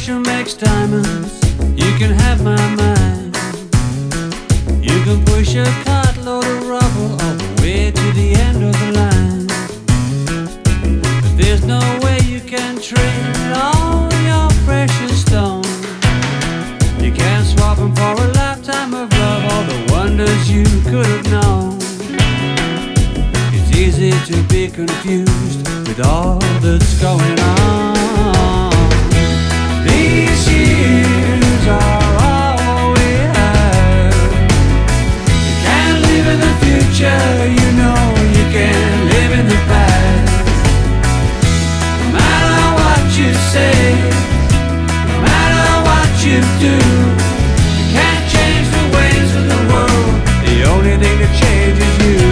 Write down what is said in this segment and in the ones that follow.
pressure makes diamonds. You can have my mind. You can push a cartload of rubble all the way to the end of the line. But there's no way you can trade all your precious stones. You can't swap them for a lifetime of love, all the wonders you could have known. It's easy to be confused with all that's going on. These years are all we have. You can't live in the future, you know you can't live in the past. No matter what you say, no matter what you do, you can't change the ways of the world. The only thing that changes you.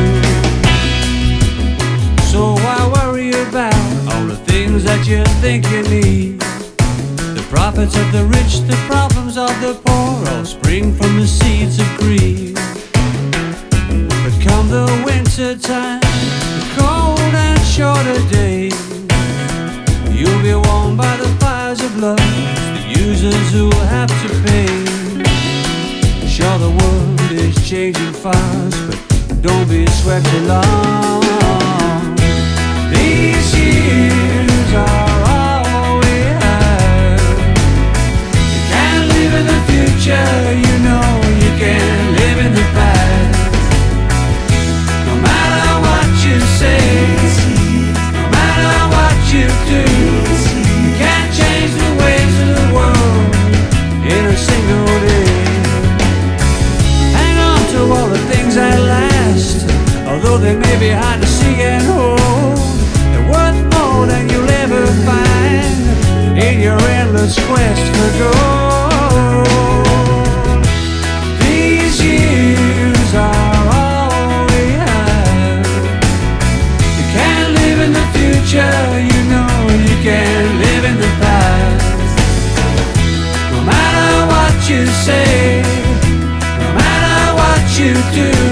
So why worry about all the things that you think you need? The profits of the rich, the problems of the poor, all spring from the seeds of greed. But come the winter time, the cold and shorter days, you'll be warmed by the fires of love. It's the users who'll have to pay. Sure, the world is changing fast, but don't be swept along. These years are all we have. You can't live in the future, you know you can't live in the past. No matter what you say, no matter what you do, you can't change the ways of the world in a single day. Hang on to all the things that last, although they may be hard to see and hold. They're worth more than you'll ever find in your endless quest for gold. These years are all we have. You can't live in the future, you know you can't live in the past. No matter what you say, no matter what you do,